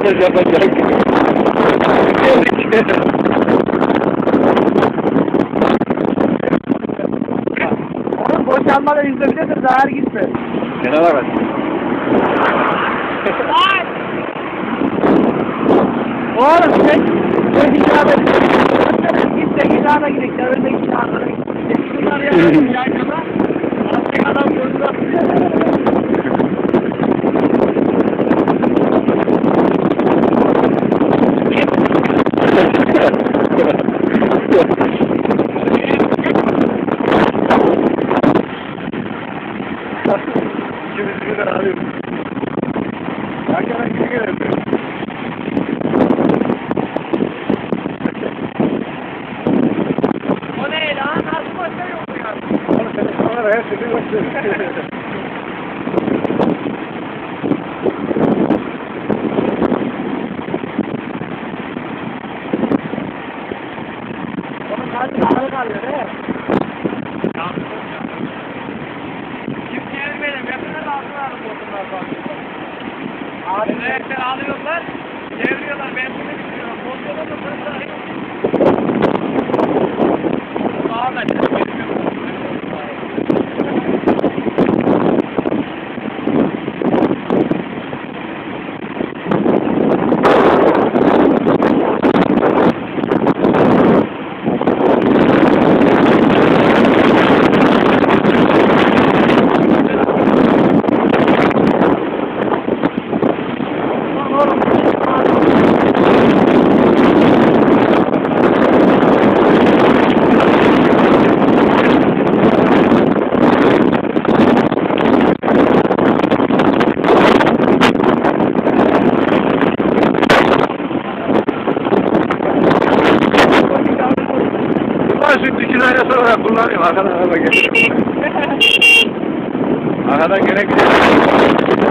röportaj yapacak. Oğlum boşanmadan izleyebilirsin, zahar gitme. Kenara bak. Oğlum sen hicaba git de hicaba gidelim. Önündeki hicaba gidelim. Şunları yapalım yan yana. Artık adam gözüne İkimiz birden arıyoruz. Hakikaten kim geldi? O ne lan? Nasıl başka yok mu ya? Oğlum senin kamera her şeyi başlıyor. Onun kalbi ağrı kalıyor he. Kimsenin benim, hepiniz altına alıp oturlar. Ağrı Renkler alıyorlar, çeviriyorlar, ben bunu bitiriyorum. Bozduğunu da sırtlar yok. Daha da çok Şimdi 2 saniye sonra kullanayım. Arkadan araba geliyor. Arkadan gene gidiyor.